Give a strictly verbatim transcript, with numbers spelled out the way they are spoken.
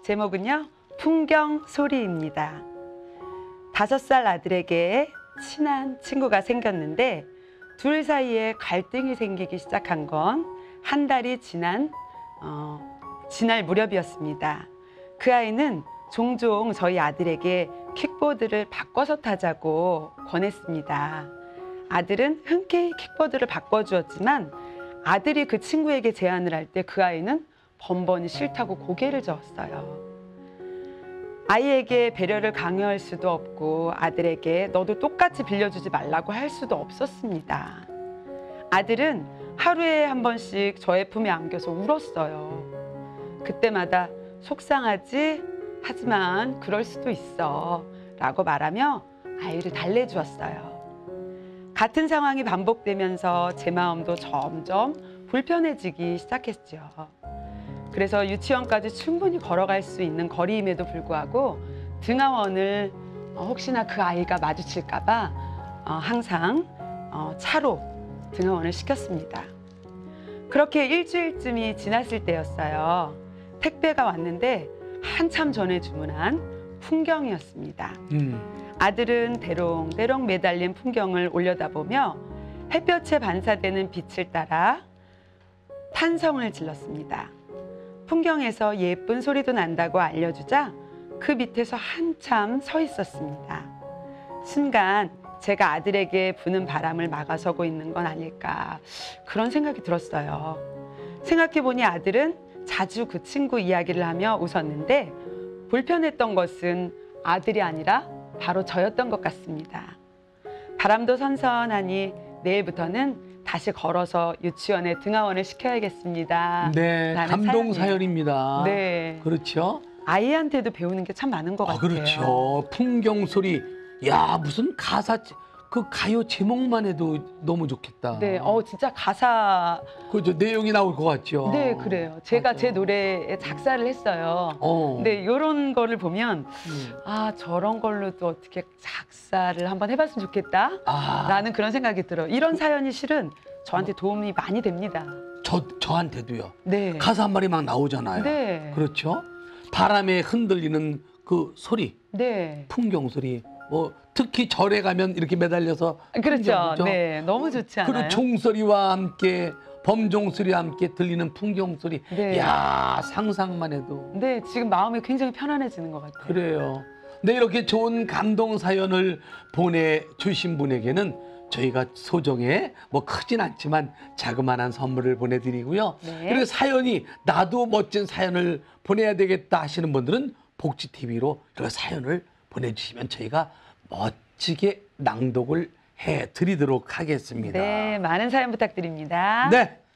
제목은요, 풍경 소리입니다. 다섯 살 아들에게 친한 친구가 생겼는데 둘 사이에 갈등이 생기기 시작한 건 한 달이 지난 어, 지날 무렵이었습니다. 그 아이는 종종 저희 아들에게 킥보드를 바꿔서 타자고 권했습니다. 아들은 흔쾌히 킥보드를 바꿔주었지만 아들이 그 친구에게 제안을 할 때 그 아이는 번번이 싫다고 고개를 저었어요. 아이에게 배려를 강요할 수도 없고 아들에게 너도 똑같이 빌려주지 말라고 할 수도 없었습니다. 아들은 하루에 한 번씩 저의 품에 안겨서 울었어요. 그때마다 속상하지? 하지만 그럴 수도 있어 라고 말하며 아이를 달래주었어요. 같은 상황이 반복되면서 제 마음도 점점 불편해지기 시작했죠. 그래서 유치원까지 충분히 걸어갈 수 있는 거리임에도 불구하고 등하원을 혹시나 그 아이가 마주칠까 봐 항상 차로 등하원을 시켰습니다. 그렇게 일주일쯤이 지났을 때였어요. 택배가 왔는데 한참 전에 주문한 풍경이었습니다. 음. 아들은 대롱대롱 매달린 풍경을 올려다보며 햇볕에 반사되는 빛을 따라 탄성을 질렀습니다. 풍경에서 예쁜 소리도 난다고 알려주자 그 밑에서 한참 서 있었습니다. 순간 제가 아들에게 부는 바람을 막아서고 있는 건 아닐까 그런 생각이 들었어요. 생각해보니 아들은 자주 그 친구 이야기를 하며 웃었는데 불편했던 것은 아들이 아니라 바로 저였던 것 같습니다. 바람도 선선하니 내일부터는 다시 걸어서 유치원에 등하원을 시켜야겠습니다. 네, 감동 사연입니다. 네, 그렇죠. 아이한테도 배우는 게 참 많은 것 아, 같아요. 그렇죠. 풍경 소리. 야, 무슨 가사, 그 가요 제목만 해도 너무 좋겠다. 네, 어 진짜 가사. 그죠, 내용이 나올 것 같죠. 네, 그래요. 제가 맞아. 제 노래에 작사를 했어요. 어. 근데 이런 거를 보면 음. 아 저런 걸로도 어떻게 작사를 한번 해봤으면 좋겠다 아. 라는 그런 생각이 들어요. 이런 사연이 실은 저한테 도움이 많이 됩니다. 저, 저한테도요. 네. 가사 한 마리 막 나오잖아요. 네. 그렇죠. 바람에 흔들리는 그 소리, 네. 풍경 소리. 뭐 특히 절에 가면 이렇게 매달려서 그렇죠. 풍경이죠. 네, 너무 좋지 않아요? 그리고 종소리와 함께 범종소리와 함께 들리는 풍경 소리. 네. 야, 상상만 해도. 네, 지금 마음이 굉장히 편안해지는 것 같아요. 그래요. 네, 이렇게 좋은 감동 사연을 보내주신 분에게는 저희가 소정의 뭐 크진 않지만 자그마한 선물을 보내드리고요. 네. 그리고 사연이 나도 멋진 사연을 보내야 되겠다 하시는 분들은 복지티비로 이런 사연을 보내주시면 저희가 멋지게 낭독을 해드리도록 하겠습니다. 네, 많은 사연 부탁드립니다. 네.